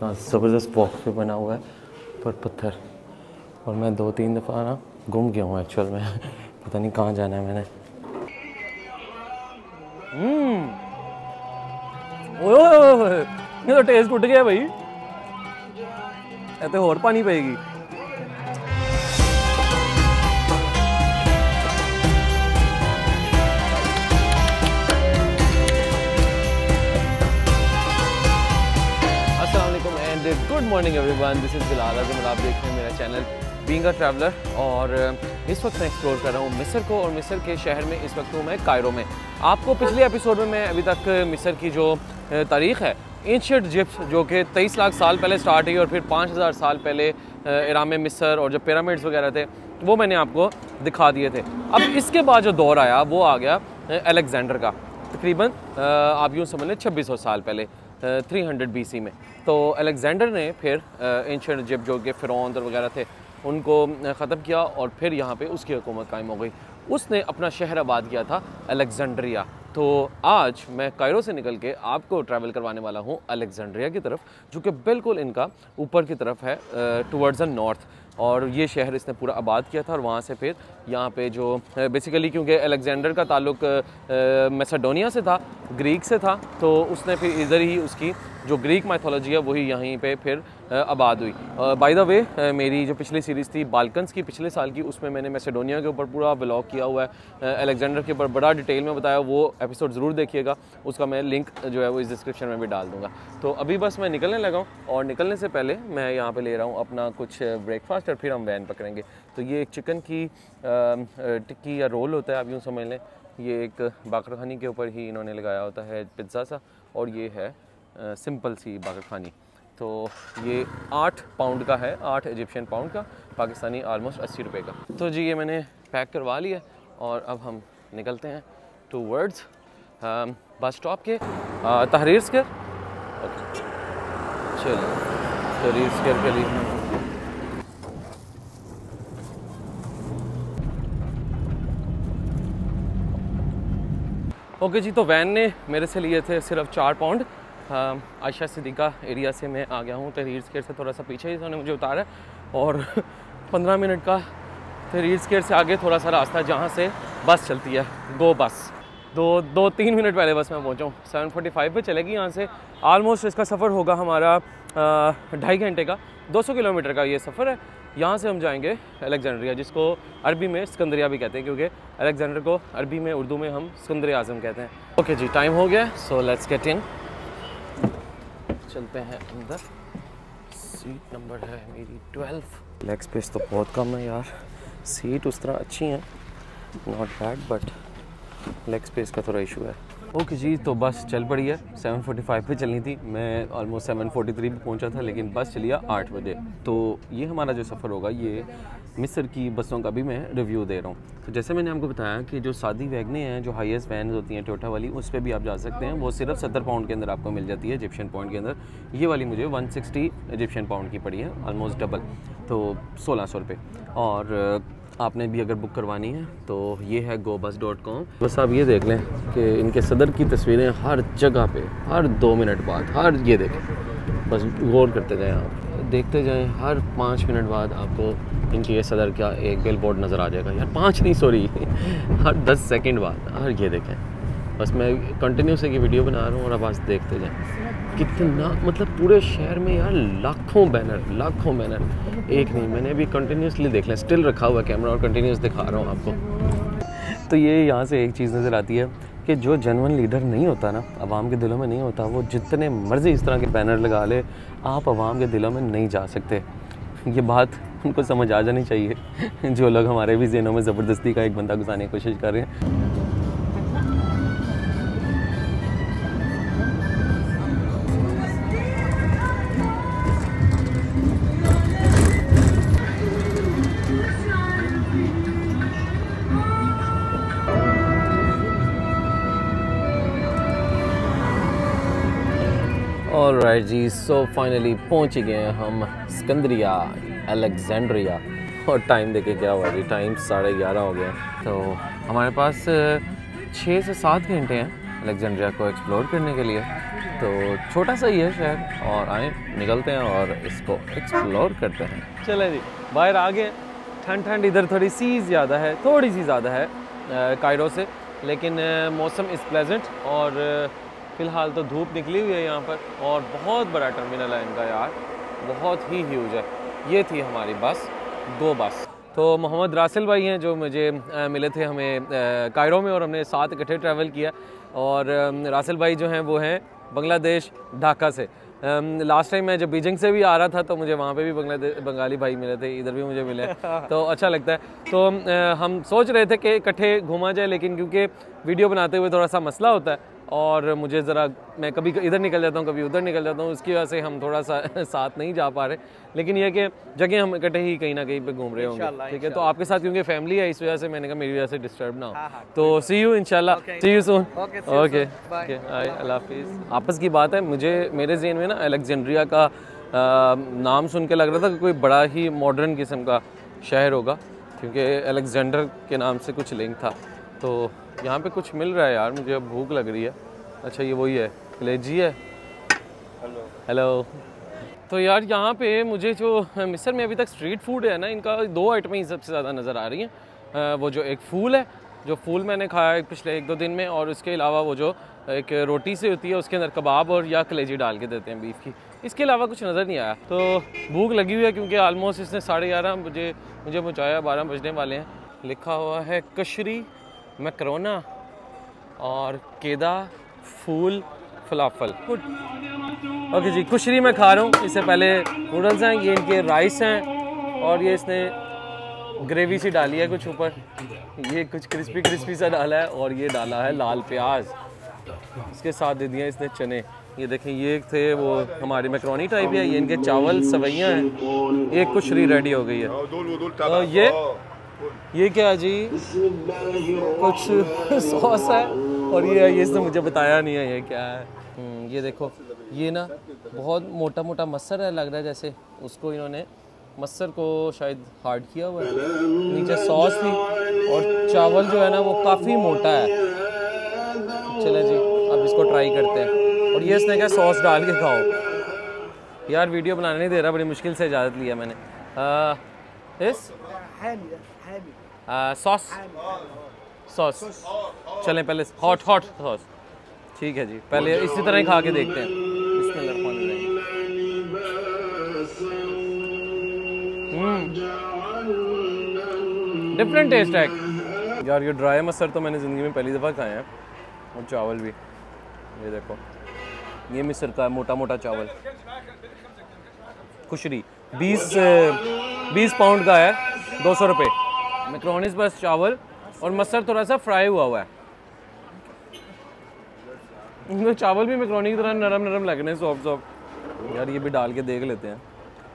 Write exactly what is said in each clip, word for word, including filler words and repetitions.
इतना ज़बरदस्त वॉक पे बना हुआ है पर पत्थर, और मैं दो तीन दफ़ा ना गुम गया हूँ एक्चुअल में पता नहीं कहाँ जाना है मैंने। हम्म ओए ये तो टेस्ट उठ गया भाई, ऐसे और पानी पेगी। Good morning everyone, this is Bilal Azam और आप देख रहे हैं मेरा चैनल बीइंग अ ट्रैवलर। और इस वक्त मैं एक्सप्लोर कर रहा हूँ मिस्र को, और मिस्र के शहर में इस वक्त हूँ मैं कायरो में। आपको पिछले एपिसोड में मैं अभी तक मिस्र की जो तारीख़ है, एंशिएंट इजिप्ट जो कि तेईस लाख साल पहले स्टार्ट हुई और फिर पाँच हज़ार साल पहले इराम मिस्र और जो पिरामिड्स वगैरह थे वो मैंने आपको दिखा दिए थे। अब इसके बाद जो दौर आया वो आ गया अलेक्जेंडर का, तकरीबन आप यूँ समझ लें छब्बीस सौ साल पहले, तीन सौ बी सी में। तो अलेक्जेंडर ने फिर एंशिएंट इजिप्ट जो कि फ़िरौन और वगैरह थे उनको ख़त्म किया और फिर यहाँ पे उसकी हुकूमत कायम हो गई। उसने अपना शहर आबाद किया था अलेक्जेंड्रिया। तो आज मैं कायरो से निकल के आपको ट्रैवल करवाने वाला हूँ अलेक्जेंड्रिया की तरफ, जो कि बिल्कुल इनका ऊपर की तरफ है टुवर्ड्स द नॉर्थ। और ये शहर इसने पूरा आबाद किया था और वहाँ से फिर यहाँ पे जो बेसिकली क्योंकि अलेक्जेंडर का ताल्लुक मैसेडोनिया से था, ग्रीक से था, तो उसने फिर इधर ही उसकी जो ग्रीक माइथोलॉजी है वही यहीं पे फिर आबाद हुई। बाय द वे मेरी जो पिछली सीरीज़ थी बाल्कन्स की पिछले साल की, उसमें मैंने मैसेडोनिया के ऊपर पूरा व्लॉग किया हुआ है, अलेक्जेंडर के ऊपर बड़ा डिटेल में बताया, वो एपिसोड ज़रूर देखिएगा, उसका मैं लिंक जो है वो इस डिस्क्रिप्शन में भी डाल दूँगा। तो अभी बस मैं निकलने लगा हूँ और निकलने से पहले मैं यहाँ पर ले रहा हूँ अपना कुछ ब्रेकफास्ट और फिर हम वैन पकड़ेंगे। तो ये एक चिकन की टिक्की या रोल होता है, आप यूँ समझ लें, ये एक बाकरखानी के ऊपर ही इन्होंने लगाया होता है पिज़्ज़ा सा, और ये है सिंपल सी बाकरखानी। तो ये आठ पाउंड का है, आठ इजिप्शियन पाउंड का, पाकिस्तानी आलमोस्ट अस्सी रुपये का। तो जी ये मैंने पैक करवा लिया और अब हम निकलते हैं टू वर्ड्स बस स्टॉप के तहरीर स्क्वायर। चलो तहरीर स्क्वायर के लिए ओके जी। तो वैन ने मेरे से लिए थे सिर्फ चार पाउंड। आयशा सिद्दीक़ा एरिया से मैं आ गया हूँ, तहरीर स्क्वायर से थोड़ा सा पीछे ही उन्होंने मुझे उतारा, और पंद्रह मिनट का तहरीर स्क्वायर से आगे थोड़ा सा रास्ता है जहाँ से बस चलती है, गो बस। दो दो तीन मिनट पहले बस मैं पहुँचा हूँ, सेवन फोर्टी फाइव पे चलेगी यहाँ से। आलमोस्ट इसका सफ़र होगा हमारा ढाई घंटे का, दो सौ किलोमीटर का ये सफ़र है। यहाँ से हम जाएंगे अलेक्जेंड्रिया, जिसको अरबी में सिकंदरिया भी कहते हैं, क्योंकि अलेक्जेंडर को अरबी में उर्दू में हम सिकंदर आज़म कहते हैं। ओके जी, टाइम हो गया, सो लेट्स गेट इन। चलते हैं अंदर। सीट नंबर है मेरी ट्वेल्व। लेग स्पेस तो बहुत कम है यार, सीट उस तरह अच्छी हैं, not bad, but leg space का थोड़ा इशू है। ओके जी, तो बस चल पड़ी है, सेवन फोर्टी फाइव पे चलनी थी, मैं ऑलमोस्ट सेवन फोर्टी थ्री पे पहुंचा था, लेकिन बस चलिए आठ बजे। तो ये हमारा जो सफ़र होगा, ये मिस्र की बसों का भी मैं रिव्यू दे रहा हूँ। तो जैसे मैंने आपको बताया कि जो सादी वैगनें हैं, जो हाईएस्ट वैन होती हैं टोयोटा वाली, उस पर भी आप जा सकते हैं, वो सिर्फ सत्तर पाउंड के अंदर आपको मिल जाती है इजिप्शियन पाउंड के अंदर। ये वाली मुझे वन सिक्सटी इजिप्शियन पाउंड की पड़ी है, ऑलमोस्ट डबल, तो सोलह सौ रुपये। और आपने भी अगर बुक करवानी है तो ये है गो बस डॉट कॉम। बस आप ये देख लें कि इनके सदर की तस्वीरें हर जगह पे, हर दो मिनट बाद, हर ये देखें, बस गौर करते जाएं, आप देखते जाएं, हर पाँच मिनट बाद आपको इनके ये सदर का एक बिल बोर्ड नज़र आ जाएगा यार, पाँच नहीं सॉरी हर दस सेकंड बाद। हर ये देखें, बस मैं कंटिन्यूस एक वीडियो बना रहा हूँ और अब आज देखते जाएं कितना, मतलब पूरे शहर में यार लाखों बैनर, लाखों बैनर, एक नहीं, मैंने अभी कंटिन्यूसली देख लें, स्टिल रखा हुआ कैमरा और कंटिन्यूस दिखा रहा हूँ आपको। तो ये यहाँ से एक चीज़ नज़र आती है कि जो जेन्युइन लीडर नहीं होता ना, आवाम के दिलों में नहीं होता, वो जितने मर्जी इस तरह के बैनर लगा ले, आप आवाम के दिलों में नहीं जा सकते। ये बात उनको समझ आ जानी चाहिए, जो लोग हमारे भी ज़हनों में ज़बरदस्ती का एक बंदा घुसाने की कोशिश कर रहे हैं। ऑलराइट जी, सो फाइनली पहुंच गए हैं हम सिकंदरिया, अलेक्जेंड्रिया, और टाइम देखे क्या हुआ जी, टाइम साढ़े ग्यारह हो गया। तो हमारे पास छः से सात घंटे हैं अलेक्जेंड्रिया को एक्सप्लोर करने के लिए। तो छोटा सा ही है शहर, और आए निकलते हैं और इसको एक्सप्लोर करते हैं। चले जी, बाहर आ गए। ठंड ठंड इधर थोड़ी सी ज़्यादा है, थोड़ी सी ज़्यादा है कायरो से, लेकिन मौसम इज़ प्लेजेंट। और फ़िलहाल तो धूप निकली हुई है यहाँ पर, और बहुत बड़ा टर्मिनल है इनका यार, बहुत ही ह्यूज है। ये थी हमारी बस, दो बस। तो मोहम्मद रासिल भाई हैं जो मुझे आ, मिले थे हमें कायरो में, और हमने साथ इकट्ठे ट्रैवल किया। और रासिल भाई जो हैं वो हैं बांग्लादेश, ढाका से। लास्ट टाइम मैं जब बीजिंग से भी आ रहा था तो मुझे वहाँ पे भी बांग्लादेश बंगाली भाई मिले थे, इधर भी मुझे मिले, तो अच्छा लगता है। तो आ, हम सोच रहे थे कि इकट्ठे घूमा जाए, लेकिन क्योंकि वीडियो बनाते हुए थोड़ा सा मसला होता है, और मुझे ज़रा मैं कभी इधर निकल जाता हूँ, कभी उधर निकल जाता हूँ, उसकी वजह से हम थोड़ा सा साथ नहीं जा पा रहे। लेकिन यह कि जगह हम इकट्ठे ही कहीं ना कहीं पे घूम रहे होंगे, ठीक है। तो आपके साथ क्योंकि फैमिली है, इस वजह से मैंने कहा मेरी वजह से डिस्टर्ब ना हो। तो सी यू इंशाल्लाह, सी यू सून। ओके, अल्लाह हाफिज़। आपस की बात है, मुझे मेरे ज़हन में ना अलेक्जेंड्रिया का आ, नाम सुन के लग रहा था कि कोई बड़ा ही मॉडर्न किस्म का शहर होगा, क्योंकि अलेक्जेंडर के नाम से कुछ लिंक था। तो यहाँ पे कुछ मिल रहा है यार, मुझे अब भूख लग रही है। अच्छा, ये वही है, कलेजी है। Hello hello. तो यार यहाँ पे मुझे जो मिस्र में अभी तक स्ट्रीट फूड है ना, इनका दो आइटमें ही सबसे ज़्यादा नज़र आ रही हैं। वो जो एक फूल है, जो फूल मैंने खाया है पिछले एक दो दिन में, और उसके अलावा वो जो एक रोटी से होती है, उसके अंदर कबाब और या कलेजी डाल के देते हैं बीफ की। इसके अलावा कुछ नज़र नहीं आया। तो भूख लगी हुई है, क्योंकि आलमोस्ट इसने साढ़े ग्यारह बजे मुझे पहुँचाया, बारह बजने वाले हैं। लिखा हुआ है कशरी, मैकरोना और केदा फूल फलाफल। ओके जी, कुशरी मैं खा रहा हूँ। इससे पहले नूडल्स हैं, ये इनके राइस हैं, और ये इसने ग्रेवी सी डाली है कुछ ऊपर, ये कुछ क्रिस्पी क्रिस्पी सा डाला है, और ये डाला है लाल प्याज। इसके साथ दे दिया इसने चने। ये देखें, ये थे वो हमारी मैक्रोनी टाइप है, ये इनके चावल सवैयाँ हैं। एक कुशरी रेडी हो गई है। और ये ये क्या जी, कुछ सॉस है, और ये ये इसने मुझे बताया नहीं है ये क्या है। ये देखो, ये ना बहुत मोटा मोटा मस्सर है, लग रहा है जैसे उसको इन्होंने मस्सर को शायद हार्ड किया हुआ है। नीचे सॉस थी, और चावल जो है ना वो काफ़ी मोटा है। चले जी, अब इसको ट्राई करते हैं। और ये इसने क्या सॉस डाल के खाओ। यार वीडियो बनाने नहीं दे रहा, बड़ी मुश्किल से इजाज़त लिया मैंने। आ, इस सॉस सॉस चलें पहले हॉट हॉट सॉस, ठीक है जी। पहले इसी तरह ही खा के देखते हैं। डिफरेंट टेस्ट है यार। ये ड्राई मस्सर तो मैंने ज़िंदगी में पहली दफ़ा खाए हैं, और चावल भी ये देखो, ये मिस्र का मोटा मोटा चावल। कुशरी बीस बीस पाउंड का है, दो सौ रुपये। मैक्रोनीस बस चावल, और मस्सर थोड़ा सा फ्राई हुआ हुआ है। इनमें चावल भी मैक्रोनी की तरह नरम नरम लग रहे हैं, सॉफ्ट सॉफ्ट। यार ये भी डाल के देख लेते हैं।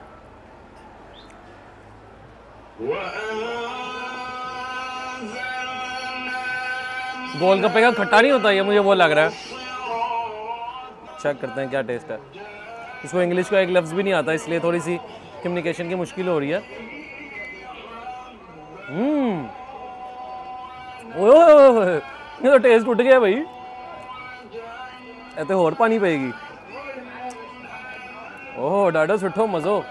गोलगप्पे का खट्टा नहीं होता ये, मुझे वो लग रहा है। चेक करते हैं क्या टेस्ट है। इसको इंग्लिश का एक लफ्ज़ भी नहीं आता, इसलिए थोड़ी सी कम्युनिकेशन की मुश्किल हो रही है। हम्म, ओह ये तो टेस्ट उठ गया भाई, ऐसे और पानी पेगी। ओह डाडा सुठो मज़ो,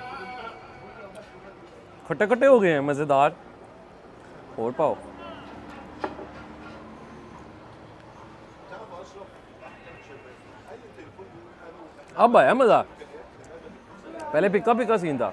खट्टे खट्टे हो गए हैं, मज़ेदार। और पाओ। अब आया मज़ा, पहले पिका पिका सीन था।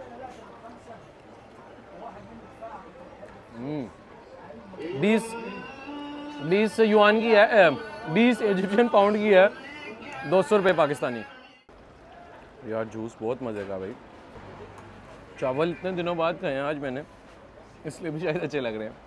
बीस बीस युआन की है, बीस इजिप्शियन पाउंड की है, दो सौ रुपये पाकिस्तानी। यार जूस बहुत मज़े का भाई। चावल इतने दिनों बाद खाए हैं आज मैंने, इसलिए भी शायद अच्छे लग रहे हैं।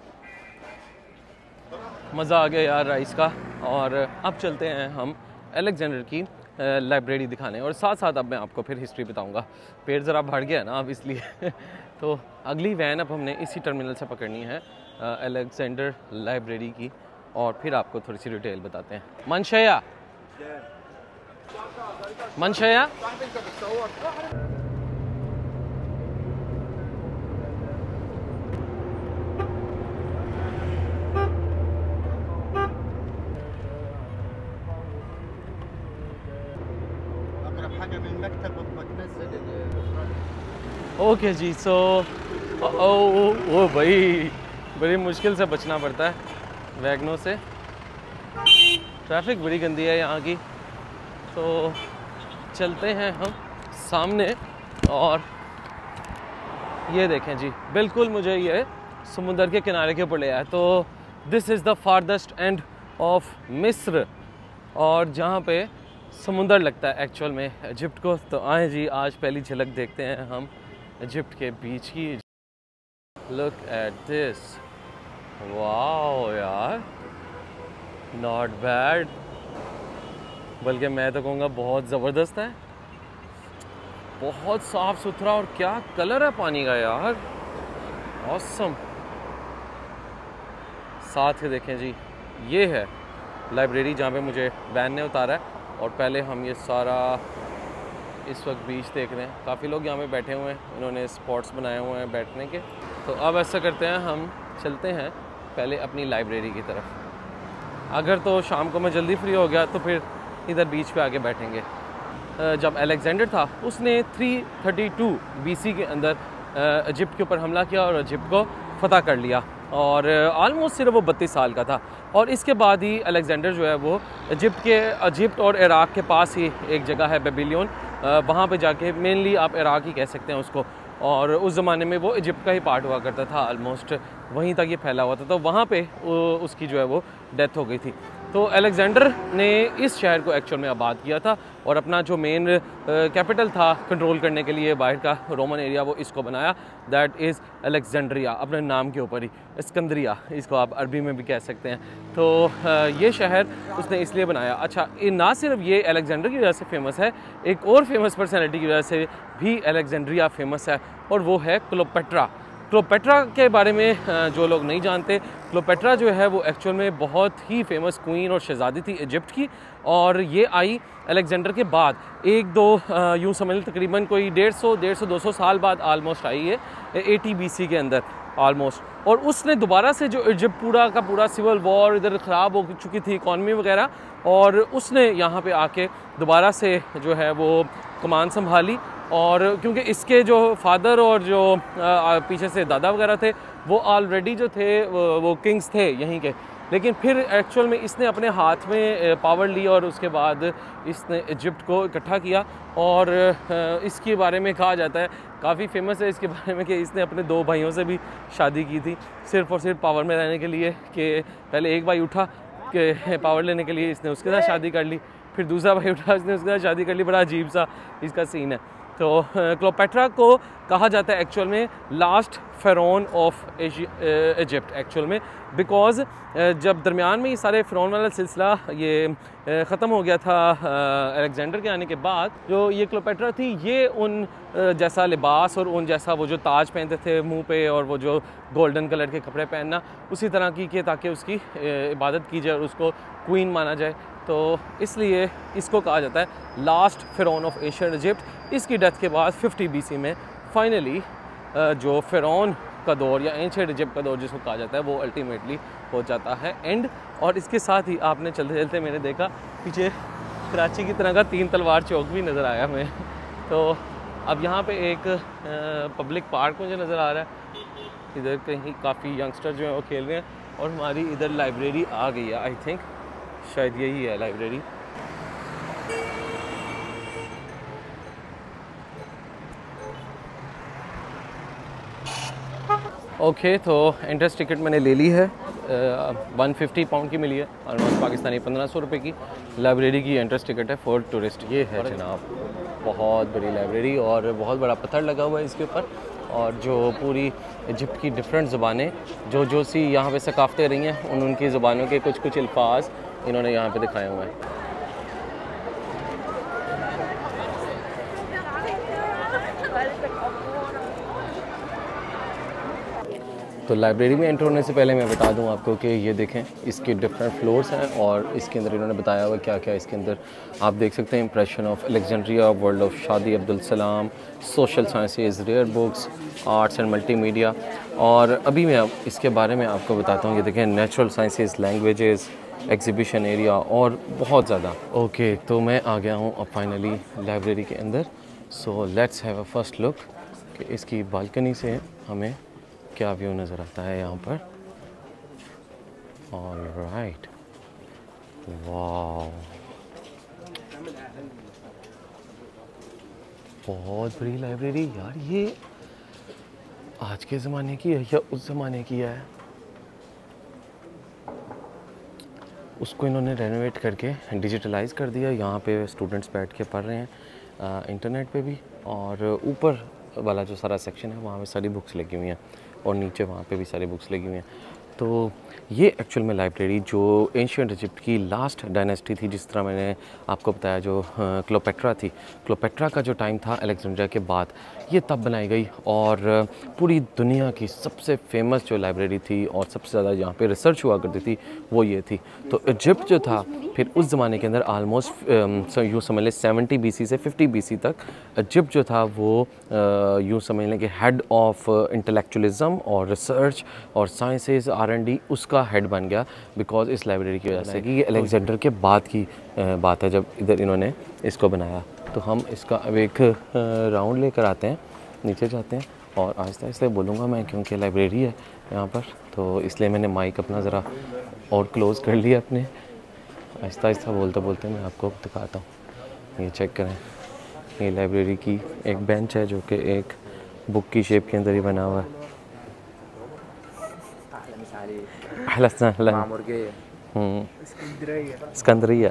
मज़ा आ गया यार राइस का। और अब चलते हैं हम अलेक्जेंडर की लाइब्रेरी दिखाने, और साथ साथ अब मैं आपको फिर हिस्ट्री बताऊंगा। पेट ज़रा बढ़ गया ना अब, इसलिए तो अगली वैन अब हमने इसी टर्मिनल से पकड़नी है, अलेक्जेंडर लाइब्रेरी की, और फिर आपको थोड़ी सी डिटेल बताते हैं। मनशया मनशया ओके जी, सो ओ ओ भाई बड़ी मुश्किल से बचना पड़ता है वैगनों से। ट्रैफिक बड़ी गंदी है यहाँ की। तो चलते हैं हम सामने और ये देखें जी, बिल्कुल मुझे ये समुंदर के किनारे के ऊपर ले आया। तो this is the farthest end of मिस्र, और जहाँ पे समुंदर लगता है एक्चुअल में इजिप्ट को। तो आए जी, आज पहली झलक देखते हैं हम इजिप्ट के बीच की। लुक एट दिस, वाओ यार, नॉट बैड, बल्कि मैं तो कहूँगा बहुत ज़बरदस्त है। बहुत साफ़ सुथरा, और क्या कलर है पानी का यार, ऑसम। साथ ही देखें जी, ये है लाइब्रेरी जहाँ पे मुझे वैन ने उतारा है। और पहले हम ये सारा इस वक्त बीच देख रहे हैं। काफ़ी लोग यहाँ पे बैठे हुए हैं, इन्होंने स्पॉट्स बनाए हुए हैं बैठने के। तो अब ऐसा करते हैं, हम चलते हैं पहले अपनी लाइब्रेरी की तरफ। अगर तो शाम को मैं जल्दी फ्री हो गया तो फिर इधर बीच पे आके बैठेंगे। जब अलेक्जेंडर था उसने तीन सौ बत्तीस बीसी के अंदर इजिप्ट के ऊपर हमला किया और इजिप्ट को फ़तह कर लिया, और आलमोस्ट सिर्फ वो बत्तीस साल का था। और इसके बाद ही अलेक्जेंडर जो है वो इजिप्ट के इजिप्ट और इराक़ के पास ही एक जगह है बेबीलोन, वहाँ पे जाके, मेनली आप इराक़ ही कह सकते हैं उसको, और उस ज़माने में वो इजिप्ट का ही पार्ट हुआ करता था, आलमोस्ट वहीं तक ये फैला हुआ था। तो वहाँ पे उसकी जो है वो डेथ हो गई थी। तो अलेक्जेंडर ने इस शहर को एक्चुअल में आबाद किया था, और अपना जो मेन कैपिटल था कंट्रोल करने के लिए बाहर का रोमन एरिया, वो इसको बनाया। दैट इज़ अलेक्जेंड्रिया, अपने नाम के ऊपर ही, इस्कंदरिया इसको आप अरबी में भी कह सकते हैं। तो ये शहर उसने इसलिए बनाया। अच्छा, ना सिर्फ ये अलेक्जेंडर की वजह से फेमस है, एक और फेमस पर्सनैलिटी की वजह से भी अलेक्जेंड्रिया फेमस है, और वो है क्लोपेट्रा। क्लोपेट्रा के बारे में जो लोग नहीं जानते, क्लोपेट्रा जो है वो एक्चुअल में बहुत ही फेमस क्वीन और शहज़ादी थी इजिप्ट की, और ये आई अलेक्जेंडर के बाद, एक दो यूँ समझ लें तकरीबन कोई डेढ़ सौ डेढ़ सौ दो सौ साल बाद आलमोस्ट आई है, एटी बीसी के अंदर आलमोस्ट। और उसने दोबारा से जो इजिप्ट पूरा का पूरा सिविल वॉर, इधर ख़राब हो चुकी थी इकॉनमी वगैरह, और उसने यहाँ पे आके दोबारा से जो है वो कमान संभाली। और क्योंकि इसके जो फादर और जो आ, पीछे से दादा वगैरह थे वो ऑलरेडी जो थे वो, वो किंग्स थे यहीं के, लेकिन फिर एक्चुअल में इसने अपने हाथ में पावर ली, और उसके बाद इसने इजिप्ट को इकट्ठा किया। और इसके बारे में कहा जाता है, काफ़ी फेमस है इसके बारे में, कि इसने अपने दो भाइयों से भी शादी की थी, सिर्फ़ और सिर्फ पावर में रहने के लिए। कि पहले एक भाई उठा कि पावर लेने के लिए, इसने उसके साथ शादी कर ली, फिर दूसरा भाई उठा, इसने उसके साथ शादी कर ली। बड़ा अजीब सा इसका सीन है। तो क्लोपेट्रा को कहा जाता है एक्चुअल में लास्ट फ़िरौन ऑफ इजिप्ट एक्चुअल में, बिकॉज़ जब दरमियान में ये सारे फ़िरौन वाला सिलसिला ये ख़त्म हो गया था अलेक्जेंडर के आने के बाद, जो ये क्लोपेट्रा थी, ये उन जैसा लिबास और उन जैसा वो जो ताज पहनते थे मुंह पे, और वो जो गोल्डन कलर के कपड़े पहनना, उसी तरह की कि ताकि उसकी इबादत की जाए और उसको क्वीन माना जाए। तो इसलिए इसको कहा जाता है लास्ट फ़िरौन ऑफ एशियन इजिप्ट। इसकी डेथ के बाद फिफ्टी बीसी में फाइनली जो फ़िरौन का दौर या एंशिएंट इजिप्ट का दौर जिसको कहा जाता है, वो अल्टीमेटली हो जाता है एंड। और इसके साथ ही आपने चलते चलते मैंने देखा पीछे कराची की तरह का तीन तलवार चौक भी नज़र आया हमें। तो अब यहाँ पे एक पब्लिक पार्क मुझे नज़र आ रहा है, इधर कहीं काफ़ी यंगस्टर जो हैं वो खेल रहे हैं, और हमारी इधर लाइब्रेरी आ गई है। आई थिंक शायद यही है लाइब्रेरी। ओके okay, तो एंट्रेंस टिकट मैंने ले ली है, वन फिफ्टी पाउंड की मिली है, ऑलमोस्ट पाकिस्तानी पंद्रह सौ रुपये की लाइब्रेरी की एंट्रेंस टिकट है फॉर टूरिस्ट। ये है जनाब बहुत बड़ी लाइब्रेरी, और बहुत बड़ा पत्थर लगा हुआ है इसके ऊपर, और जो पूरी इजिप्ट की डिफरेंट ज़बानें जो जो सी यहाँ पे सकाफ़तें रही हैं, उन उनकी ज़बानों के कुछ कुछ अल्फाज इन्होंने यहाँ पे दिखाए हुए हैं। तो लाइब्रेरी में एंटर होने से पहले मैं बता दूं आपको कि ये देखें इसके डिफरेंट फ्लोर्स हैं, और इसके अंदर इन्होंने बताया हुआ क्या क्या इसके अंदर आप देख सकते हैं। Impression of Alexandria, world of Shadi Abdul Salam, social sciences, rare books, arts and multimedia. और अभी मैं अब इसके बारे में आपको बताता हूँ। ये देखें natural sciences, languages, exhibition area और बहुत ज़्यादा। ओके okay, तो मैं आ गया हूँ अब फाइनली लाइब्रेरी के अंदर। So let's have a first look कि इसकी बालकनी से हमें क्या व्यू नज़र आता है यहाँ पर। ऑलराइट, वाह, बहुत बड़ी लाइब्रेरी यार। ये आज के ज़माने की है या उस ज़माने की है? उसको इन्होंने रेनोवेट करके डिजिटलाइज कर दिया। यहाँ पे स्टूडेंट्स बैठ के पढ़ रहे हैं आ, इंटरनेट पे भी, और ऊपर वाला जो सारा सेक्शन है वहाँ पे सारी बुक्स लगी हुई हैं, और नीचे वहाँ पे भी सारी बुक्स लगी हुई हैं। तो ये एक्चुअल में लाइब्रेरी जो एंशिएंट इजिप्ट की लास्ट डायनेस्टी थी, जिस तरह मैंने आपको बताया, जो क्लोपेट्रा थी, क्लोपेट्रा का जो टाइम था अलेक्जेंड्रिया के बाद, ये तब बनाई गई। और पूरी दुनिया की सबसे फेमस जो लाइब्रेरी थी और सबसे ज़्यादा यहाँ पे रिसर्च हुआ करती थी वो ये थी। तो इजिप्ट जो था फिर उस ज़माने के अंदर आलमोस्ट यूँ समझ लें सेवेंटी बी सी से फिफ्टी बी सी तक इजिप्ट जो था वो यूँ समझ लें कि हेड ऑफ इंटेलेक्चुअलिज़म और रिसर्च और साइंसेज आर एंड डी उसका हेड बन गया, बिकॉज इस लाइब्रेरी की वजह से कि ये अलेक्जेंडर के बाद की बात है जब इधर इन्होंने इसको बनाया। तो हम इसका अब एक राउंड लेकर आते हैं, नीचे जाते हैं, और आहिस्ता आहिस्ता बोलूँगा मैं, क्योंकि लाइब्रेरी है यहाँ पर, तो इसलिए मैंने माइक अपना ज़रा और क्लोज़ कर लिया अपने। आहिस्ता आहिस्ता बोलते बोलते मैं आपको दिखाता हूँ। ये चेक करें, ये लाइब्रेरी की एक बेंच है जो कि एक बुक की शेप के अंदर ही बना हुआ है। اسكندرية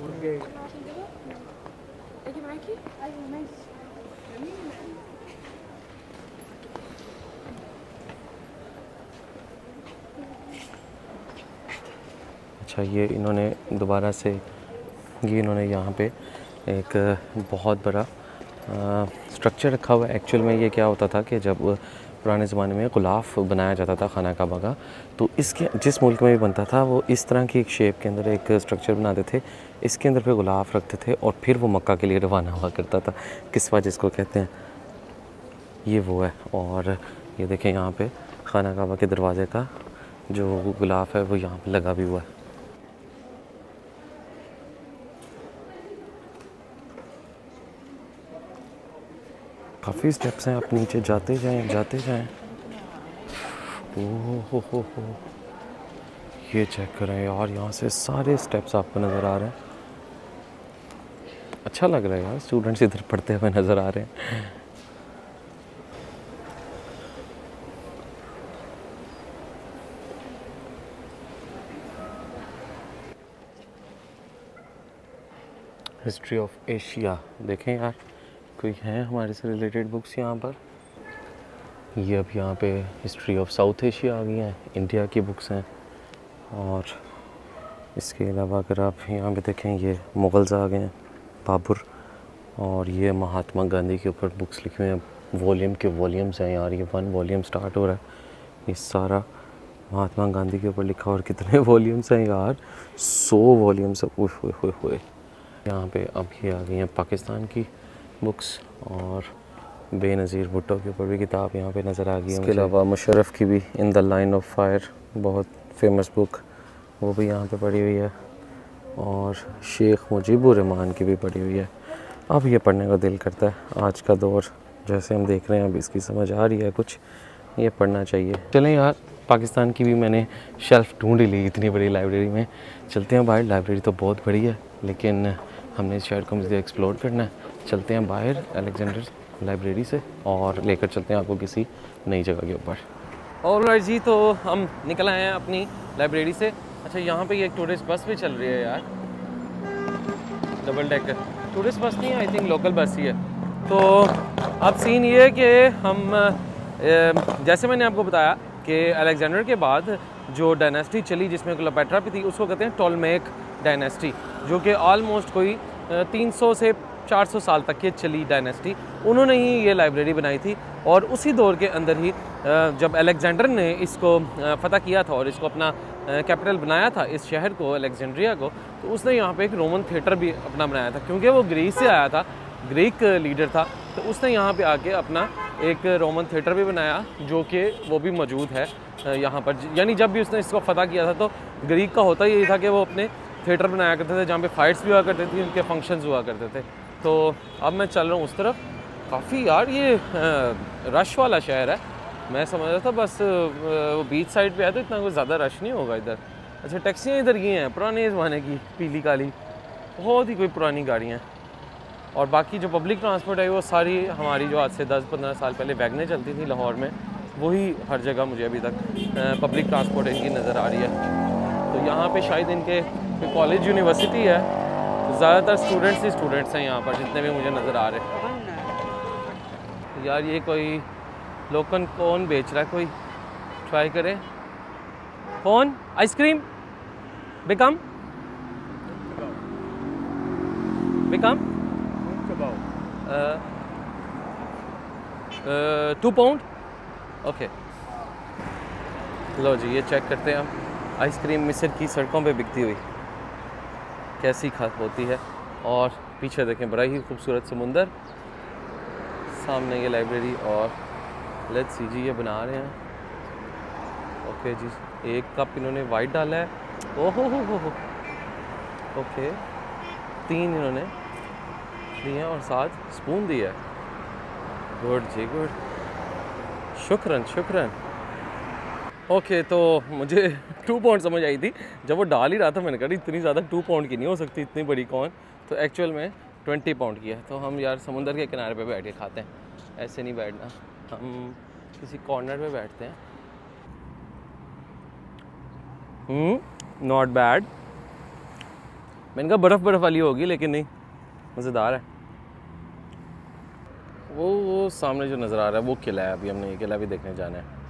अच्छा, ये इन्होंने दोबारा से ये इन्होंने यहाँ पे एक बहुत बड़ा स्ट्रक्चर रखा हुआ है। एक्चुअल में ये क्या होता था कि जब पुराने ज़माने में गुलाफ बनाया जाता था खाना काबा का, तो इसके जिस मुल्क में भी बनता था वो इस तरह की एक शेप के अंदर एक स्ट्रक्चर बनाते थे, इसके अंदर पे गुलाफ रखते थे, और फिर वो मक्का के लिए रवाना हुआ करता था। किस्वा जिसको कहते हैं, ये वो है। और ये देखें यहाँ पे खाना काबा के दरवाज़े का जो गुलाफ है वो यहाँ पे लगा भी हुआ है। काफ़ी स्टेप्स हैं, आप नीचे जाते जाएं जाते जाएं। ओह हो हो हो, ये चेक करें यार, यहाँ से सारे स्टेप्स आपको नज़र आ रहे हैं। अच्छा लग रहा है यार, स्टूडेंट्स इधर पढ़ते हुए नज़र आ रहे हैं। हिस्ट्री ऑफ एशिया देखें यार, कोई है हमारे से रिलेटेड बुक्स यहाँ पर। ये अब यहाँ पे हिस्ट्री ऑफ साउथ एशिया आ गई हैं, इंडिया की बुक्स हैं। और इसके अलावा अगर आप यहाँ पे देखें, ये मुग़ल्स आ गए हैं, बाबर, और ये महात्मा गांधी के ऊपर बुक्स लिखी हुई हैं, वॉल्यूम के वॉल्यूम्स हैं यार। ये वन वॉल्यूम स्टार्ट हो रहा है, ये सारा महात्मा गांधी के ऊपर लिखा। और कितने वॉल्यूम्स हैं यार, सौ वॉल्यूम्स। हुए हुए हुए यहाँ पे अब ये आ गई हैं पाकिस्तान की बुक्स, और बेनज़ीर भुट्टो के ऊपर भी किताब यहाँ पे नज़र आ गई है। इसके अलावा मुशर्रफ की भी in the line of fire, बहुत फेमस बुक, वो भी यहाँ पे पढ़ी हुई है। और शेख मुजीबुर रहमान की भी पढ़ी हुई है। अब ये पढ़ने का दिल करता है। आज का दौर जैसे हम देख रहे हैं, अब इसकी समझ आ रही है कुछ, ये पढ़ना चाहिए। चलें यार, पाकिस्तान की भी मैंने शेल्फ़ ढूंढ ली इतनी बड़ी लाइब्रेरी में। चलते हैं बाहर, लाइब्रेरी तो बहुत बड़ी है, लेकिन हमने इस शहर को मज़ीद एक्सप्लोर करना है। चलते हैं बाहर अलेक्जेंडर लाइब्रेरी से, और लेकर चलते हैं आपको किसी नई जगह के ऊपर। ऑलराइट जी, तो हम निकल आए हैं अपनी लाइब्रेरी से। अच्छा, यहाँ पे एक टूरिस्ट बस भी चल रही है यार, डबल डेकर टूरिस्ट बस नहीं है, आई थिंक लोकल बस ही है। तो अब सीन ये है कि हम जैसे मैंने आपको बताया कि अलेक्जेंडर के बाद जो डायनेस्टी चली जिसमें क्लोपेट्रा भी थी, उसको कहते हैं टोलमेक डायनेस्टी, जो कि ऑलमोस्ट कोई तीन सौ से चार सौ साल तक ये चली डायनेस्टी। उन्होंने ही ये लाइब्रेरी बनाई थी, और उसी दौर के अंदर ही जब अलेक्जेंडर ने इसको फ़तह किया था और इसको अपना कैपिटल बनाया था, इस शहर को, अलेक्जेंड्रिया को, तो उसने यहाँ पे एक रोमन थिएटर भी अपना बनाया था। क्योंकि वो ग्रीस से आया था, ग्रीक लीडर था, तो उसने यहाँ पे आके अपना एक रोमन थिएटर भी बनाया, जो कि वो भी मौजूद है यहाँ पर। यानी जब भी उसने इसको फ़तह किया था तो ग्रीक का होता यही था कि वो अपने थिएटर बनाया करते थे, जहाँ पे फाइट्स भी हुआ करती थी, उनके फंक्शंस हुआ करते थे। तो अब मैं चल रहा हूँ उस तरफ, काफ़ी यार ये रश वाला शहर है। मैं समझ रहा था बस वो बीच साइड पे है तो इतना कोई ज़्यादा रश नहीं होगा इधर। अच्छा टैक्सियाँ इधर ये हैं पुराने ज़माने की, पीली काली, बहुत ही कोई पुरानी गाड़ियाँ। और बाकी जो पब्लिक ट्रांसपोर्ट है वो सारी हमारी जो आज से दस पंद्रह साल पहले वैगनें चलती थी लाहौर में, वही हर जगह मुझे अभी तक पब्लिक ट्रांसपोर्ट इनकी नज़र आ रही है। तो यहाँ पे शायद इनके कॉलेज यूनिवर्सिटी है, तो ज़्यादातर स्टूडेंट्स ही स्टूडेंट्स हैं यहाँ पर जितने भी मुझे नज़र आ रहे हैं। यार ये कोई लोकन कौन बेच रहा है, कोई ट्राई करे। कौन ice cream become become two pound okay. लो जी ये चेक करते हैं हम आइसक्रीम मिस्र की सड़कों पे बिकती हुई कैसी खा होती है। और पीछे देखें बड़ा ही खूबसूरत समुंदर, सामने ये लाइब्रेरी और लेट्स सी जी ये बना रहे हैं। ओके जी एक कप इन्होंने वाइट डाला है, ओहो हो हो हो ओके तीन इन्होंने दिए और साथ स्पून दिया है। गुड जी गुड, शुक्रन शुक्रन। ओके तो मुझे टू पाउंड समझ आई थी जब वो डाल ही रहा था, मैंने कहा इतनी ज़्यादा टू पाउंड की नहीं हो सकती, इतनी बड़ी कौन, तो एक्चुअल में ट्वेंटी पाउंड की है। तो हम यार समुंदर के किनारे पे बैठ के खाते हैं, ऐसे नहीं बैठना, हम किसी कॉर्नर पे बैठते हैं। Hmm not bad. मैंने कहा बर्फ़ बर्फ़ वाली होगी लेकिन नहीं, मज़ेदार है। वो वो सामने जो नज़र आ रहा है वो किला है, अभी हमने ये किला भी देखने जाना है।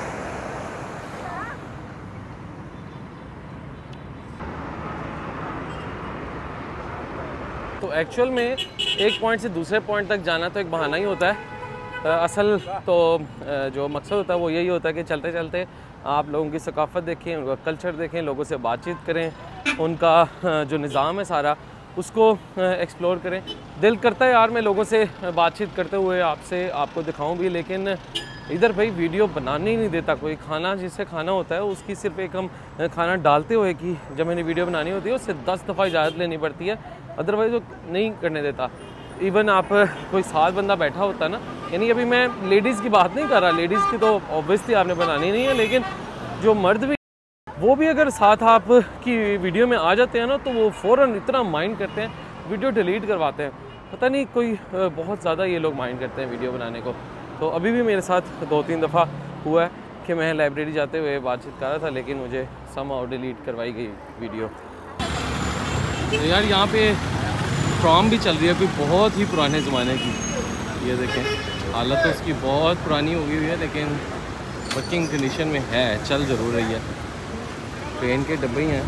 तो एक्चुअल में एक पॉइंट से दूसरे पॉइंट तक जाना तो एक बहाना ही होता है, असल तो जो मकसद होता है वो यही होता है कि चलते चलते आप लोगों की सकाफ़त देखें, उनका कल्चर देखें, लोगों से बातचीत करें, उनका जो निज़ाम है सारा उसको एक्सप्लोर करें। दिल करता है यार मैं लोगों से बातचीत करते हुए आपसे आपको दिखाऊं भी, लेकिन इधर भाई वीडियो बनाने ही नहीं देता कोई। खाना जिससे खाना होता है उसकी सिर्फ एक हम खाना डालते हुए कि जब मैंने वीडियो बनानी होती है उससे दस दफ़ा इजाज़त लेनी पड़ती है, अदरवाइज़ वो नहीं करने देता। इवन आप कोई साथ बंदा बैठा होता है ना, यानी अभी मैं लेडीज़ की बात नहीं कर रहा, लेडीज़ की तो ऑब्वियसली आपने बनानी नहीं है, लेकिन जो मर्द भी वो भी अगर साथ आप की वीडियो में आ जाते हैं ना तो वो फ़ौरन इतना माइंड करते हैं, वीडियो डिलीट करवाते हैं। पता नहीं कोई बहुत ज़्यादा ये लोग माइंड करते हैं वीडियो बनाने को। तो अभी भी मेरे साथ दो तीन दफ़ा हुआ है कि मैं लाइब्रेरी जाते हुए बातचीत कर रहा था लेकिन मुझे समहाउ डिलीट करवाई गई वीडियो। तो यार यहाँ पे ट्राम भी चल रही है कोई बहुत ही पुराने ज़माने की, ये देखें हालत तो उसकी बहुत पुरानी हो गई हुई है लेकिन वर्किंग कंडीशन में है, चल ज़रूर रही है। ट्रेन के डब्बे ही हैं।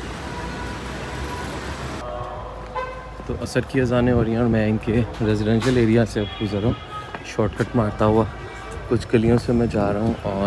तो असर की अज़ानें हो रही हैं और मैं इनके रेजिडेंशियल एरिया से गुज़र रहा हूँ, शॉर्टकट मारता हुआ कुछ गलियों से मैं जा रहा हूँ और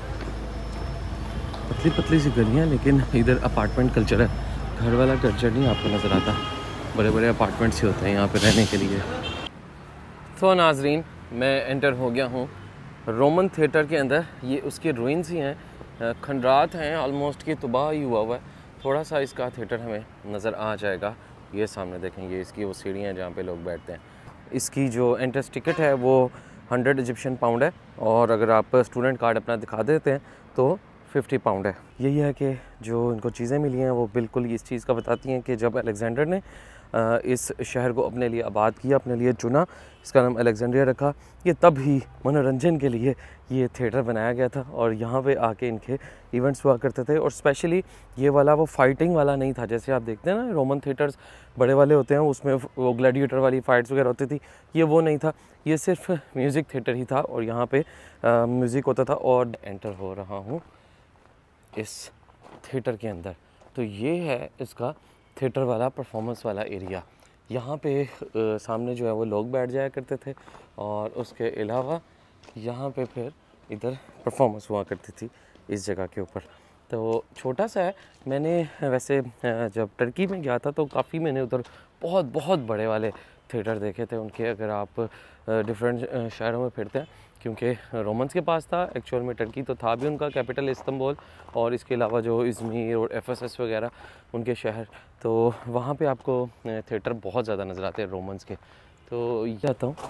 पतली पतली सी गलियाँ, लेकिन इधर अपार्टमेंट कल्चर है, घर वाला कल्चर नहीं आपको नज़र आता। बड़े बड़े अपार्टमेंट्स ही होते हैं यहाँ पे रहने के लिए। तो नाजरीन मैं एंटर हो गया हूँ रोमन थिएटर के अंदर। ये उसके रूइंस ही हैं, खंडरात हैं ऑलमोस्ट की, तबाह ही हुआ हुआ है। थोड़ा सा इसका थिएटर हमें नज़र आ जाएगा, ये सामने देखें, ये इसकी वो सीढ़ियाँ हैं जहाँ पे लोग बैठते हैं। इसकी जो एंट्रेंस टिकट है वो हंड्रेड इजिप्शियन पाउंड है और अगर आप स्टूडेंट कार्ड अपना दिखा देते हैं तो फिफ्टी पाउंड है। यही है कि जो इनको चीज़ें मिली हैं वो बिल्कुल इस चीज़ का बताती हैं कि जब अलेक्जेंडर ने इस शहर को अपने लिए आबाद किया, अपने लिए चुना, इसका नाम अलेक्जेंड्रिया रखा, ये तब ही मनोरंजन के लिए ये थिएटर बनाया गया था और यहाँ पे आके इनके इवेंट्स हुआ करते थे। और स्पेशली ये वाला वो फाइटिंग वाला नहीं था, जैसे आप देखते हैं ना रोमन थिएटर्स बड़े वाले होते हैं उसमें वो ग्लैडिएटर वाली फ़ाइट्स वगैरह होती थी, ये वो नहीं था, ये सिर्फ म्यूज़िक थिएटर ही था और यहाँ पे म्यूज़िक होता था। और एंटर हो रहा हूँ इस थिएटर के अंदर, तो ये है इसका थिएटर वाला परफॉर्मेंस वाला एरिया। यहाँ पे आ, सामने जो है वो लोग बैठ जाया करते थे और उसके अलावा यहाँ पे फिर इधर परफॉर्मेंस हुआ करती थी इस जगह के ऊपर। तो छोटा सा है, मैंने वैसे जब टर्की में गया था तो काफ़ी मैंने उधर बहुत बहुत बड़े वाले थिएटर देखे थे उनके। अगर आप डिफरेंट शहरों में फिरते हैं, क्योंकि रोमन्स के पास था, एक्चुअल में टर्की तो था भी उनका कैपिटल इस्तांबुल, और इसके अलावा जो इज़मीर और एफएसएस वगैरह उनके शहर, तो वहाँ पे आपको थिएटर बहुत ज़्यादा नज़र आते हैं रोमन्स के। तो ये आता हूँ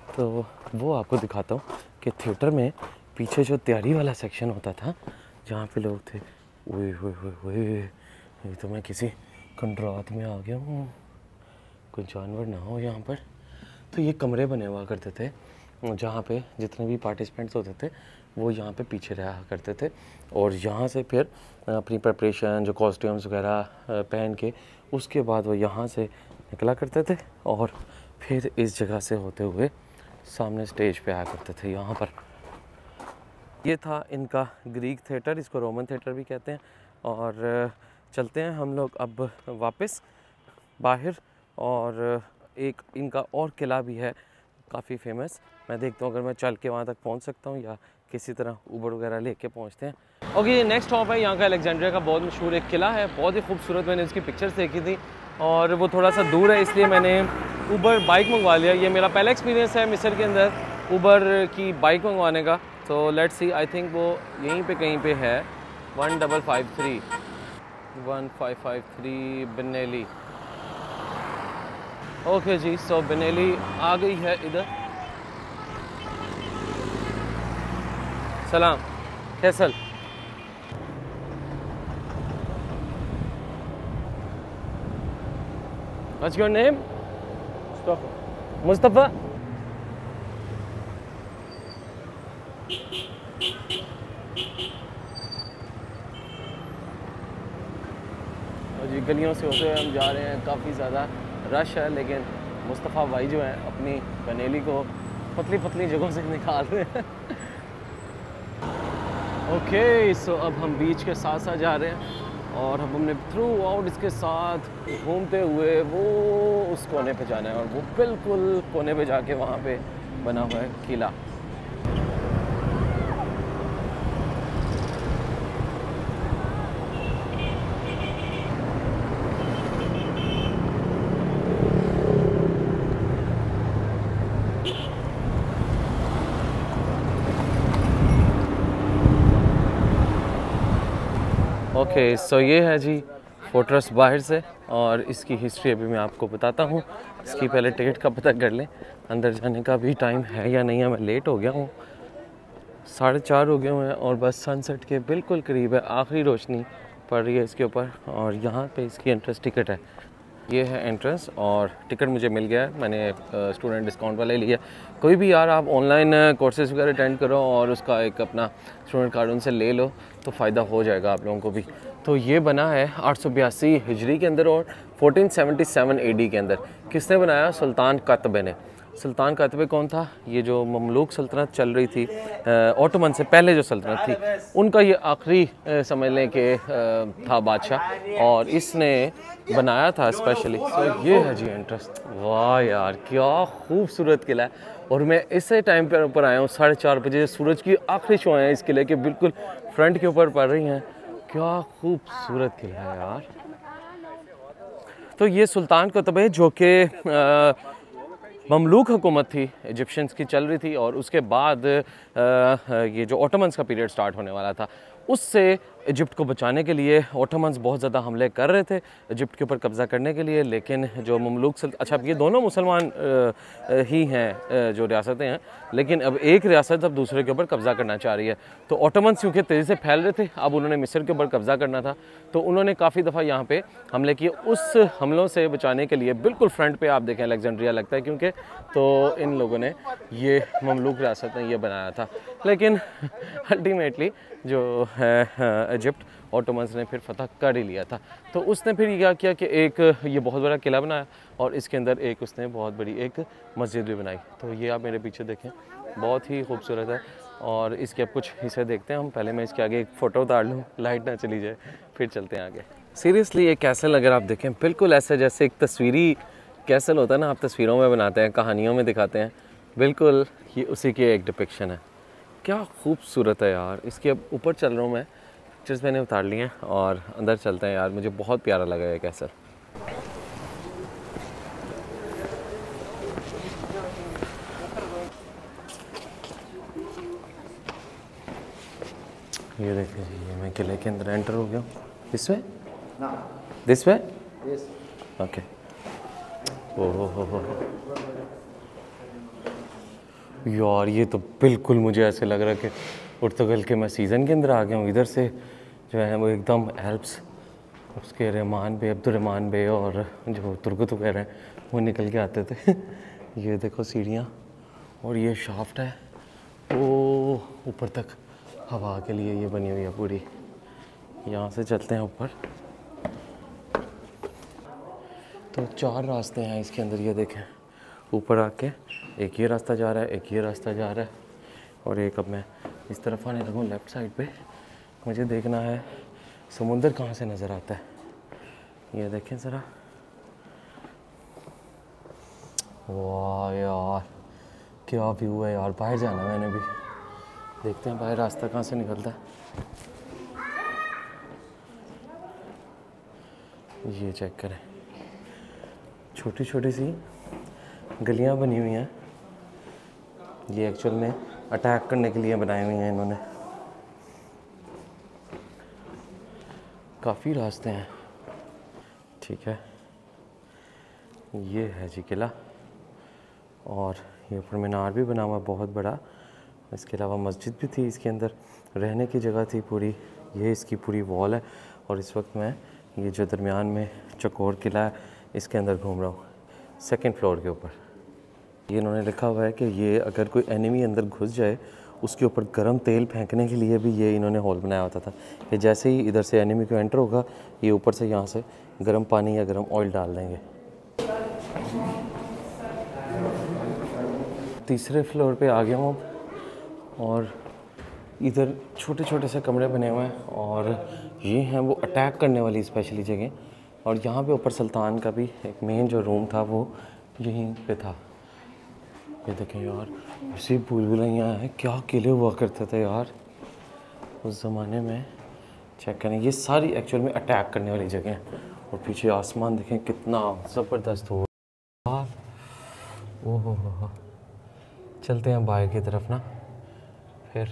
तो वो आपको दिखाता हूँ कि थिएटर में पीछे जो तैयारी वाला सेक्शन होता था जहाँ पे लोग थे, ओए होए होए होए, ये तो मैं किसी कंट्रात में आ गया हूँ, कोई जानवर ना हो यहाँ पर। तो ये कमरे बने हुआ करते थे जहाँ पे जितने भी पार्टिसिपेंट्स होते थे वो यहाँ पे पीछे रहा करते थे, और यहाँ से फिर अपनी प्रिपरेशन जो कॉस्ट्यूम्स वगैरह पहन के उसके बाद वो यहाँ से निकला करते थे और फिर इस जगह से होते हुए सामने स्टेज पे आया करते थे यहाँ पर। ये था इनका ग्रीक थिएटर, इसको रोमन थिएटर भी कहते हैं। और चलते हैं हम लोग अब वापस बाहर, और एक इनका और किला भी है काफ़ी फेमस। मैं देखता हूँ अगर मैं चल के वहाँ तक पहुँच सकता हूँ या किसी तरह ऊबर वगैरह लेके पहुँचते हैं। ओके, नेक्स्ट स्टॉप है यहाँ का अलेक्जेंड्रिया का बहुत मशहूर एक किला है, बहुत ही खूबसूरत। मैंने इसकी पिक्चर्स देखी थी और वो थोड़ा सा दूर है इसलिए मैंने ऊबर बाइक मंगवा लिया। ये मेरा पहला एक्सपीरियंस है मिस्र के अंदर ऊबर की बाइक मंगवाने का। तो लेट्स सी, आई थिंक वो यहीं पे कहीं पे है। One double five three one five five three बनेली। ओके जी, सो बनेली आ गई है इधर। सलाम, castle. What's your name? Mustafa. Mustafa? और जी गलियों से होते हुए हम जा रहे हैं, काफ़ी ज़्यादा रश है, लेकिन मुस्तफ़ा भाई जो हैं अपनी बनेली को पतली पतली जगहों से निकाल रहे हैं। ओके, सो अब हम बीच के साथ साथ जा रहे हैं और अब हमने थ्रू आउट इसके साथ घूमते हुए वो उस कोने पे जाना है, और वो बिल्कुल कोने पे जाके वहाँ पे बना हुआ है किला। ओके okay, सो so ये है जी फोर्ट्रेस बाहर से, और इसकी हिस्ट्री अभी मैं आपको बताता हूँ। इसकी पहले टिकट का पता कर लें, अंदर जाने का भी टाइम है या नहीं है। मैं लेट हो गया हूँ, साढ़े चार हो गए हुए हैं और बस सनसेट के बिल्कुल करीब है, आखिरी रोशनी पड़ रही है इसके ऊपर। और यहाँ पे इसकी एंट्रेंस टिकट है, ये है एंट्रेंस, और टिकट मुझे मिल गया है, मैंने स्टूडेंट डिस्काउंट वाले लिया। कोई भी यार आप ऑनलाइन कोर्सेज वगैरह अटेंड करो और उसका एक अपना स्टूडेंट कार्ड उनसे ले लो तो फ़ायदा हो जाएगा आप लोगों को भी। तो ये बना है आठ सौ बयासी हिजरी के अंदर और fourteen seventy seven A D के अंदर। किसने बनाया? सुल्तान कातबे ने। सुल्तान कातबे कौन था? ये जो ममलूक सल्तनत चल रही थी, ओटोमन से पहले जो सल्तनत थी, उनका ये आखिरी समझ लें कि था बादशाह, और इसने बनाया था स्पेशली। तो ये है जी एंट्रेंस। वाह यार क्या खूबसूरत किला है। और मैं इसे टाइम पर ऊपर आया हूँ साढ़े चार बजे, सूरज की आखिरी शो है इस किले के बिल्कुल फ्रंट के ऊपर पड़ रही हैं। क्या खूबसूरत किला है यार। तो ये सुल्तान कातबे जो कि ममलूक हुकूमत थी इजिप्शियंस की चल रही थी, और उसके बाद ये जो ओटोमन्स का पीरियड स्टार्ट होने वाला था, उससे इजिप्ट को बचाने के लिए ओटोमन्स बहुत ज़्यादा हमले कर रहे थे इजिप्ट के ऊपर कब्ज़ा करने के लिए। लेकिन जो ममलूक सल अच्छा ये दोनों मुसलमान ही हैं जो रियासतें हैं, लेकिन अब एक रियासत अब दूसरे के ऊपर कब्ज़ा करना चाह रही है। तो ओटोमन्स क्योंकि तेज़ी से फैल रहे थे, अब उन्होंने मिस्र के ऊपर कब्ज़ा करना था, तो उन्होंने काफ़ी दफ़ा यहाँ पे हमले किए। उस हमलों से बचाने के लिए बिल्कुल फ्रंट पे आप देखें अलेक्जेंड्रिया लगता है, क्योंकि तो इन लोगों ने ये ममलूक रियासत ने ये बनाया था। लेकिन अल्टीमेटली जो है इजिप्ट ओटोमन्स ने फिर फतह कर ही लिया था। तो उसने फिर क्या किया कि एक ये बहुत बड़ा किला बनाया, और इसके अंदर एक उसने बहुत बड़ी एक मस्जिद भी बनाई। तो ये आप मेरे पीछे देखें, बहुत ही खूबसूरत है। और इसके अब कुछ हिस्से देखते हैं हम। पहले मैं इसके आगे एक फ़ोटो उतार लूँ, लाइट ना चली जाए, फिर चलते हैं आगे। सीरियसली ये कैसल अगर आप देखें बिल्कुल ऐसे जैसे एक तस्वीरी कैसल होता है ना, आप तस्वीरों में बनाते हैं, कहानियों में दिखाते हैं, बिल्कुल ये उसी की एक डिपिक्शन है। क्या खूबसूरत है यार। इसके अब ऊपर चल रहा हूँ मैं, पिक्चर्स मैंने उतार लिए हैं और अंदर चलते हैं यार। मुझे बहुत प्यारा लगा है कैसल। ये देखिए जी, ये मैं किले के अंदर एंटर हो गया हूँ। This way? This way? Okay. ओह हो हो। यार ये तो बिल्कुल मुझे ऐसे लग रहा है कि पुर्तगाल के मैं सीज़न के अंदर आ गया हूँ। इधर से जो है वो एकदम एल्प्स, उसके रहमान बे, अब्दुलरहमान बे और जो तुर्गुत वगैरह हैं वो निकल के आते थे। ये देखो सीढ़ियाँ और ये शाफ्ट है वो ऊपर तक हवा के लिए ये बनी हुई है पूरी। यहाँ से चलते हैं ऊपर। तो चार रास्ते हैं इसके अंदर, ये देखें ऊपर आके एक ये रास्ता जा रहा है, एक ये रास्ता जा रहा है और एक अब मैं इस तरफ आने लगूँ लेफ़्ट साइड पे। मुझे देखना है समुंदर कहाँ से नज़र आता है। ये देखें ज़रा, वाह यार क्या व्यू है यार। बाहर जाना है मैंने भी, देखते हैं बाहर रास्ता कहाँ से निकलता है। ये चेक करें, छोटी छोटी सी गलियां बनी हुई हैं। ये एक्चुअल में अटैक करने के लिए बनाई हुई हैं इन्होंने। काफ़ी रास्ते हैं, ठीक है। ये है जी किला और ये ऊपर मीनार भी बना हुआ बहुत बड़ा। इसके अलावा मस्जिद भी थी इसके अंदर, रहने की जगह थी पूरी। ये इसकी पूरी वॉल है और इस वक्त मैं ये जो दरमियान में चकोर किला है इसके अंदर घूम रहा हूँ, सेकंड फ्लोर के ऊपर। ये इन्होंने लिखा हुआ है कि ये अगर कोई एनिमी अंदर घुस जाए उसके ऊपर गर्म तेल फेंकने के लिए भी ये इन्होंने होल बनाया होता था कि जैसे ही इधर से एनिमी को एंटर होगा ये ऊपर से यहाँ से गर्म पानी या गर्म ऑयल डाल देंगे। तीसरे फ्लोर पे आ गया हूँ और इधर छोटे छोटे से कमरे बने हुए हैं और ये हैं वो अटैक करने वाली स्पेशली जगह। और यहाँ पे ऊपर सुल्तान का भी एक मेन जो रूम था वो यहीं पे था। ये देखें यार, ऐसी भूल-भुलैया हैं, क्या किले हुआ करते थे यार उस ज़माने में। चेक करें, ये सारी एक्चुअल में अटैक करने वाली जगह हैं। और पीछे आसमान देखें कितना ज़बरदस्त हो यार। ओहो हो, चलते हैं बाहर की तरफ ना फिर।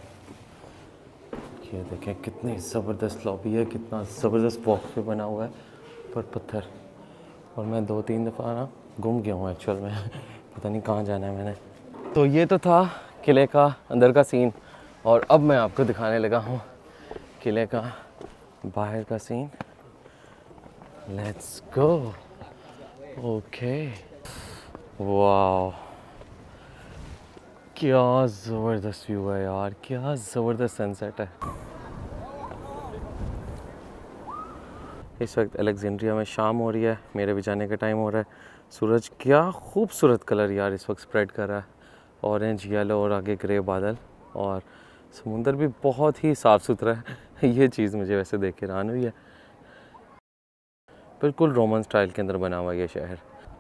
ये देखें कितनी ज़बरदस्त लॉबी है, कितना ज़बरदस्त वॉक पे बना हुआ है पर पत्थर। और मैं दो तीन दफ़ा ना गुम गया हूँ एक्चुअल में, पता नहीं कहाँ जाना है मैंने। तो ये तो था किले का अंदर का सीन और अब मैं आपको दिखाने लगा हूँ किले का बाहर का सीन। Let's go. ओके, वाह क्या ज़बरदस्त व्यू है यार, क्या ज़बरदस्त सनसेट है। इस वक्त अलेक्जेंड्रिया में शाम हो रही है, मेरे भी जाने का टाइम हो रहा है। सूरज क्या खूबसूरत कलर यार इस वक्त स्प्रेड कर रहा है, ऑरेंज येलो और आगे ग्रे बादल। और समुंदर भी बहुत ही साफ़ सुथरा है। ये चीज़ मुझे वैसे देख के हैरान हुई है। बिल्कुल रोमन स्टाइल के अंदर बना हुआ ये शहर।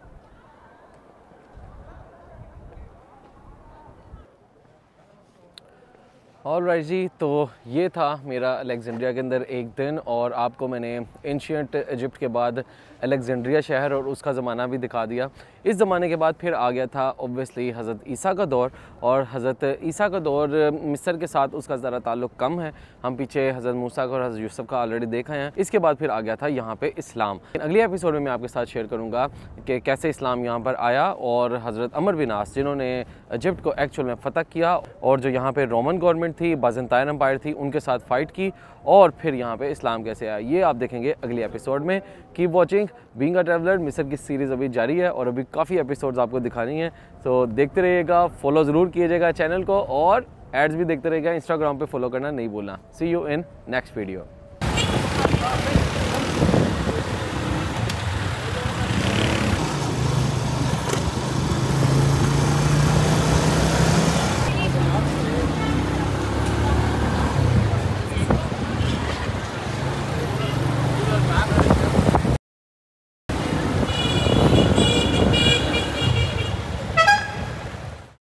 ऑल राइट जी, तो ये था मेरा अलेक्जेंड्रिया के अंदर एक दिन और आपको मैंने एंशियंट इजिप्ट के बाद अलेक्जेंड्रिया शहर और उसका ज़माना भी दिखा दिया। इस ज़माने के बाद फिर आ गया था ऑब्वियसली हज़रत ईसा का दौर और हज़रत ईसा का दौर मिस्र के साथ उसका ज़रा ताल्लुक़ कम है। हम पीछे हज़रत मूसा का और हज़रत यूसुफ का ऑलरेडी देखा है। इसके बाद फिर आ गया था यहाँ पे इस्लाम। अगले एपिसोड में मैं आपके साथ शेयर करूँगा कि कैसे इस्लाम यहाँ पर आया और हज़रत अमर बिन आस जिन्होंने इजिप्ट को एक्चुअल में फ़तह किया और जो यहाँ पर रोमन गवर्नमेंट थी, बाज़ंताइन एम्पायर थी, उनके साथ फ़ाइट की और फिर यहाँ पे इस्लाम कैसे आया, ये आप देखेंगे अगले एपिसोड में। Keep watching being a traveller. मिस्र की सीरीज़ अभी जारी है और अभी काफ़ी एपिसोड्स आपको दिखानी है, तो देखते रहिएगा, फॉलो ज़रूर कीजिएगा चैनल को और एड्स भी देखते रहिएगा। इंस्टाग्राम पे फॉलो करना नहीं भूलना। See you in next video.